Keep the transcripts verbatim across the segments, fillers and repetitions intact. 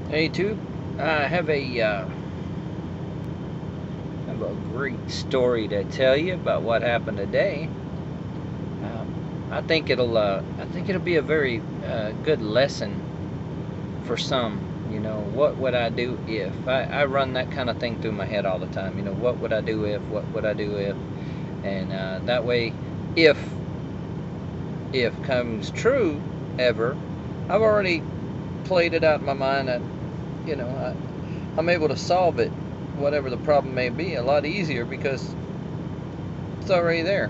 Hey, tube. I have a uh, have a great story to tell you about what happened today. Um, I think it'll uh, I think it'll be a very uh, good lesson for some. You know, what would I do if? I, I run that kind of thing through my head all the time. You know, what would I do if? What would I do if? And uh, that way, if if comes true ever, I've already played it out in my mind. And you know, I, I'm able to solve it, whatever the problem may be, a lot easier because it's already there.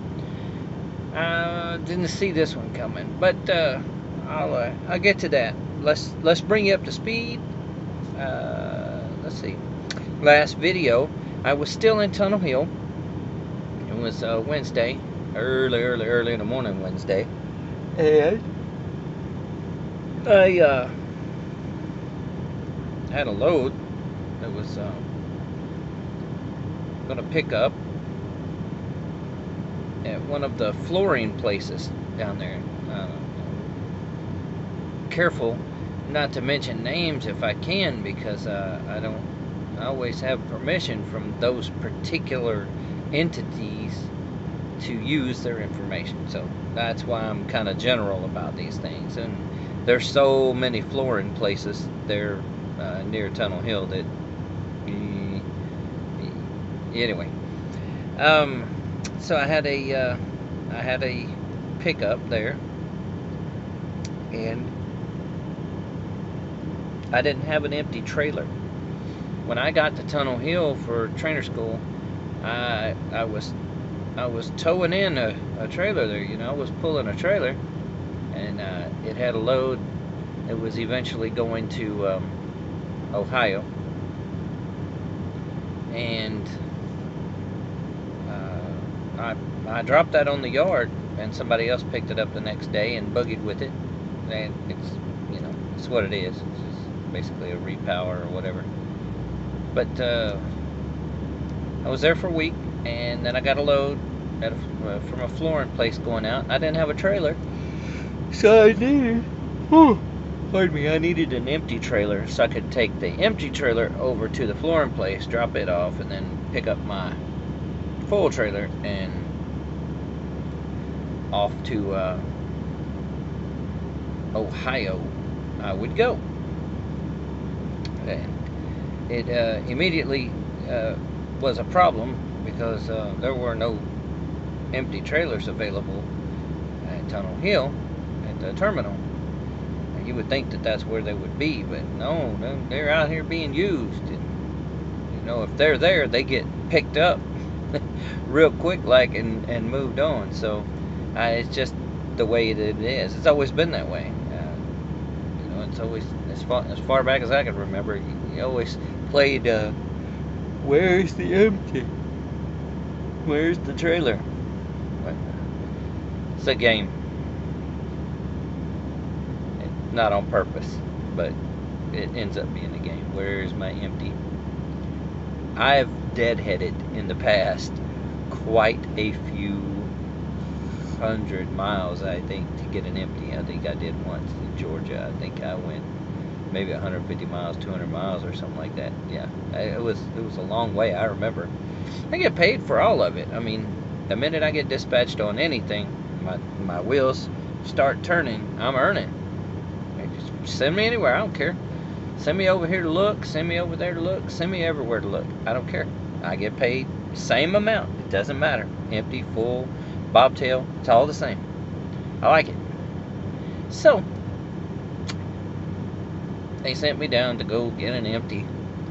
I didn't see this one coming, but uh, I'll uh, I'll get to that. Let's let's bring you up to speed. Uh, let's see. Last video, I was still in Tunnel Hill. It was uh, Wednesday, early, early, early in the morning Wednesday, and I uh, had a load that was uh, going to pick up at one of the flooring places down there. Uh, careful not to mention names if I can, because uh, I don't I always have permission from those particular entities to use their information. So that's why I'm kind of general about these things. And there's so many flooring places there uh, near Tunnel Hill that uh, anyway. Um, so I had a uh, I had a pickup there, and I didn't have an empty trailer. When I got to Tunnel Hill for trainer school, I I was I was towing in a, a trailer there. You know, I was pulling a trailer, and uh, it had a load. It was eventually going to um, Ohio, and I, I dropped that on the yard, and somebody else picked it up the next day and buggied with it. And it's, you know, it's what it is. It's just basically a repower or whatever. But uh, I was there for a week, and then I got a load at a, uh, from a flooring place going out. I didn't have a trailer, so I needed, oh, pardon me, I needed an empty trailer so I could take the empty trailer over to the flooring place, drop it off, and then pick up my full trailer and off to uh, Ohio I would go. And it uh, immediately uh, was a problem because uh, there were no empty trailers available at Tunnel Hill at the terminal. And you would think that that's where they would be, but no, they're out here being used. And, you know, if they're there, they get picked up real quick like and, and moved on. So uh, it's just the way that it is. It's always been that way. Uh, you know, it's always, as far, as far back as I can remember, you, you always played uh, where's the empty? Where's the trailer? But it's a game. It, not on purpose, but it ends up being a game. Where's my empty? I've deadheaded in the past quite a few hundred miles, I think, to get an empty. I think I did once in Georgia. I think I went maybe one hundred fifty miles, two hundred miles, or something like that. Yeah, it was it was a long way. I remember. I get paid for all of it. I mean, the minute I get dispatched on anything, my my wheels start turning. I'm earning. Just send me anywhere. I don't care. Send me over here to look, send me over there to look, send me everywhere to look. I don't care. I get paid same amount. It doesn't matter. Empty, full, bobtail, it's all the same. I like it. So, they sent me down to go get an empty.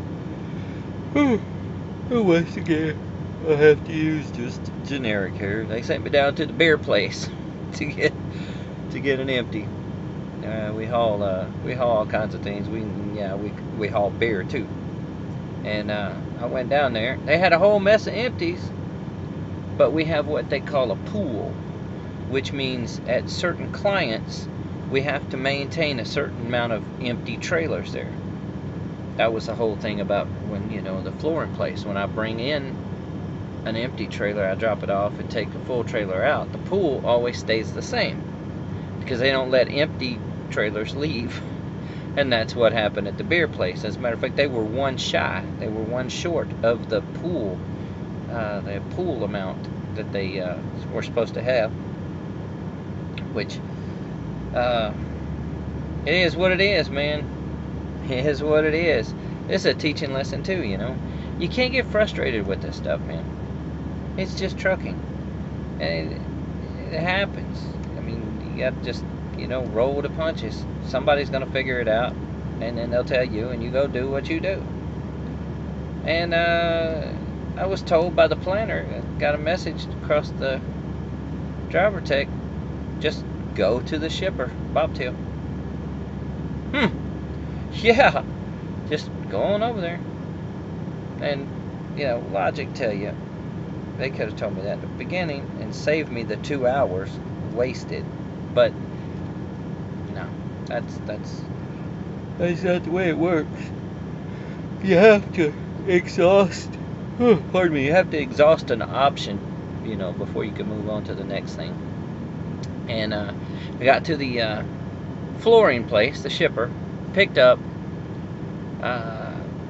Once again, I have to use just generic here. They sent me down to the beer place to get to get an empty. Uh, we haul uh, we haul all kinds of things. We yeah we we haul beer too. And uh, I went down there. They had a whole mess of empties, but we have what they call a pool, which means at certain clients we have to maintain a certain amount of empty trailers there. That was the whole thing about when, you know, the flooring place. When I bring in an empty trailer, I drop it off and take a full trailer out. The pool always stays the same because they don't let empty trailers leave. And that's what happened at the beer place. As a matter of fact, they were one shy. They were one short of the pool, uh, the pool amount that they uh, were supposed to have. Which, uh, it is what it is, man. It is what it is. It's a teaching lesson too, you know. You can't get frustrated with this stuff, man. It's just trucking, and it, it happens. I mean, you got to just, you know, roll with the punches. Somebody's gonna figure it out, and then they'll tell you, and you go do what you do. And uh, I was told by the planner, got a message across the driver tech, just go to the shipper, bobtail. Hmm. Yeah. Just go on over there. And, you know, logic tell you, they could have told me that at the beginning and saved me the two hours wasted. But no, that's that's that's not the way it works. You have to exhaust. Pardon me. You have to exhaust an option, you know, before you can move on to the next thing. And uh, we got to the uh, flooring place, the shipper, picked up. Uh,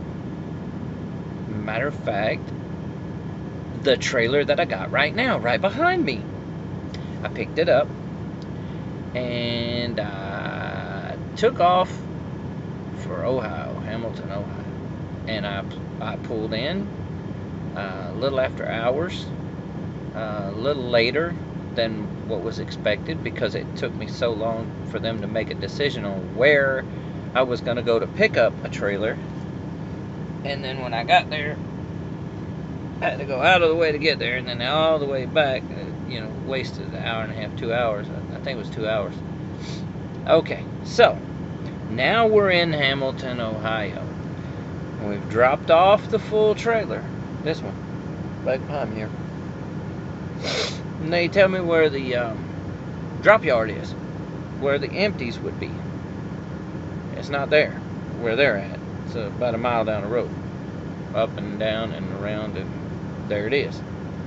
matter of fact, the trailer that I got right now, right behind me. I picked it up and I took off for Ohio, Hamilton, Ohio. And I, I pulled in uh, a little after hours, uh, a little later than what was expected, because it took me so long for them to make a decision on where I was going to go to pick up a trailer. And then when I got there, I had to go out of the way to get there, and then all the way back, you know, wasted an hour and a half, two hours. I think it was two hours. Okay, so now we're in Hamilton, Ohio. And we've dropped off the full trailer. This one, back behind me here. And they tell me where the um, drop yard is, where the empties would be. It's not there, where they're at. It's about a mile down the road, up and down and around, and there it is.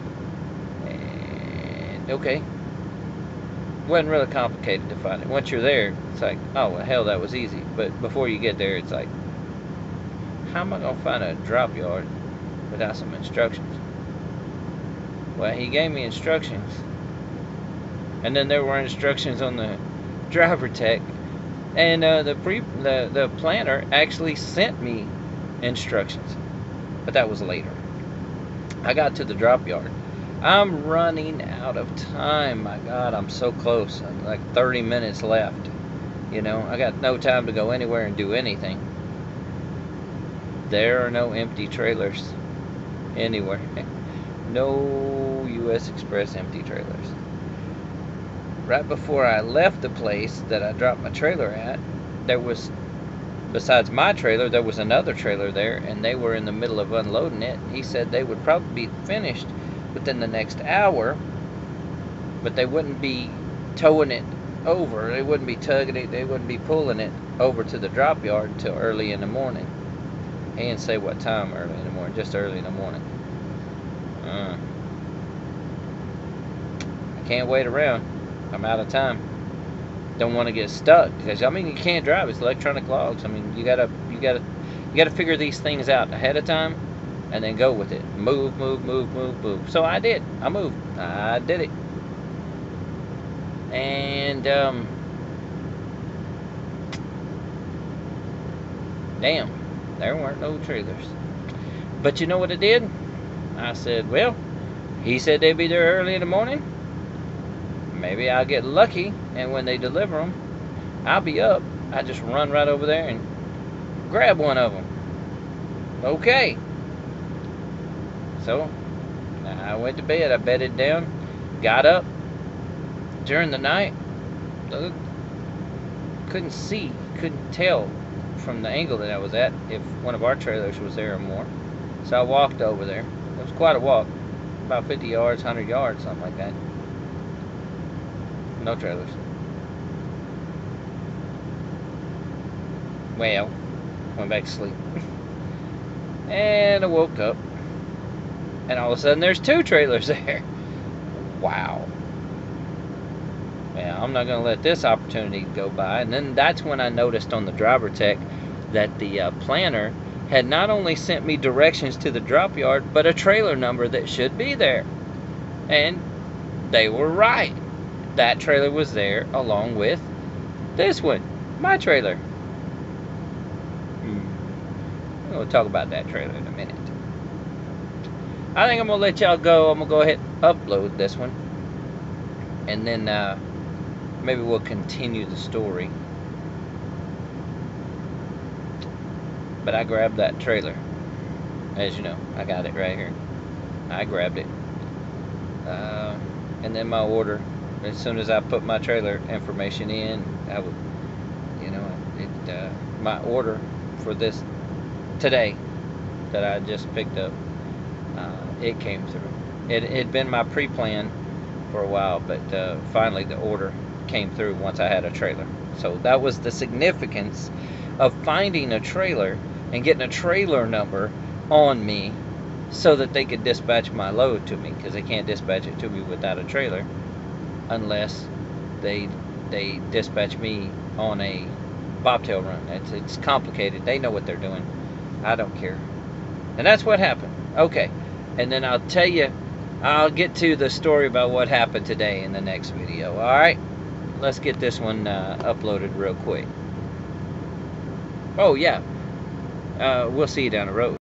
And okay, wasn't really complicated to find it. Once you're there, it's like, oh well, hell, that was easy. But before you get there, it's like, how am I gonna find a drop yard without some instructions? Well, he gave me instructions, and then there were instructions on the driver tech. And uh, the pre the the planner actually sent me instructions, but that was later. I got to the drop yard. I'm running out of time. My God, I'm so close. I'm like thirty minutes left. You know, I got no time to go anywhere and do anything. There are no empty trailers anywhere. No U S Express empty trailers. Right before I left the place that I dropped my trailer at, there was, besides my trailer, there was another trailer there, and they were in the middle of unloading it. He said they would probably be finished within the next hour, but they wouldn't be towing it over. They wouldn't be tugging it. They wouldn't be pulling it over to the drop yard until early in the morning. He didn't say what time early in the morning, just early in the morning. Uh, I can't wait around. I'm out of time. Don't want to get stuck, because I mean, you can't drive. It's electronic logs. I mean, you gotta you gotta you gotta figure these things out ahead of time, and then go with it. Move, move, move, move, move. So I did. I moved. I did it. And um, damn, there weren't no trailers. But you know what I did? I said, well, he said they'd be there early in the morning. Maybe I'll get lucky, and when they deliver them, I'll be up. I just run right over there and grab one of them. Okay. So I went to bed. I bedded down, got up during the night. Couldn't see, couldn't tell from the angle that I was at if one of our trailers was there or more. So I walked over there. It was quite a walk, about fifty yards, one hundred yards, something like that. No trailers. Well, went back to sleep. And I woke up, and all of a sudden there's two trailers there. Wow. Well, I'm not going to let this opportunity go by. And then that's when I noticed on the driver tech that the uh, planner had not only sent me directions to the drop yard, but a trailer number that should be there. And they were right. That trailer was there along with this one, my trailer. Hmm. We'll talk about that trailer in a minute. I think I'm going to let y'all go. I'm going to go ahead and upload this one. And then uh, maybe we'll continue the story. But I grabbed that trailer. As you know, I got it right here. I grabbed it. Uh, and then my order, as soon as I put my trailer information in, I would, you know, it uh, my order for this today that I just picked up, uh, it came through. It had been my pre-plan for a while, but uh, finally the order came through once I had a trailer. So that was the significance of finding a trailer and getting a trailer number on me so that they could dispatch my load to me, because they can't dispatch it to me without a trailer unless they they dispatch me on a bobtail run. It's, it's complicated. They know what they're doing. I don't care. And that's what happened. Okay. And then I'll tell you, I'll get to the story about what happened today in the next video. Alright? Let's get this one uh, uploaded real quick. Oh, yeah. Uh, we'll see you down the road.